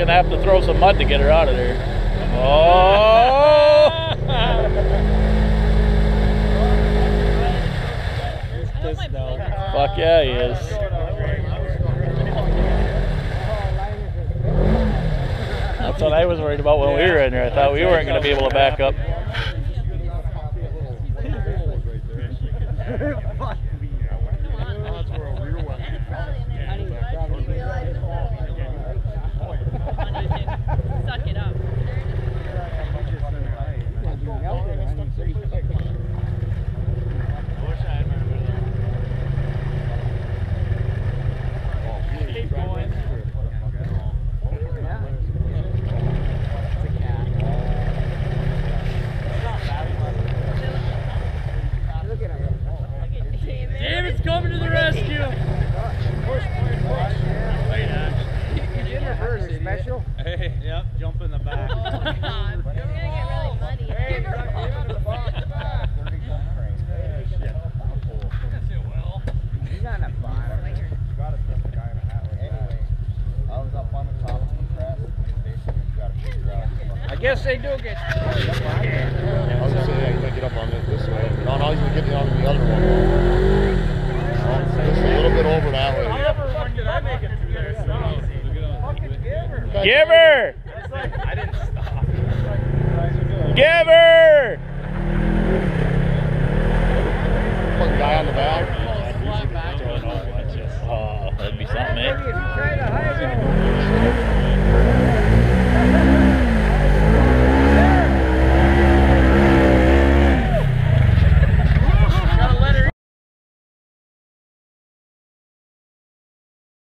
gonna have to throw some mud to get her out of there. Oh! Fuck yeah, he is. That's what I was worried about when we were in there. I thought we weren't gonna be able to back up. Suck it up. Keep going. David's coming to the rescue. Special? Hey. Yep, jump in the back. Oh, God. It's going to get really muddy. Give her a He's on the bottom. Anyway, I was up on the top of the crest. I guess they do get. I was gonna say, yeah, you might get up on this way. No, he's gonna get on the other one.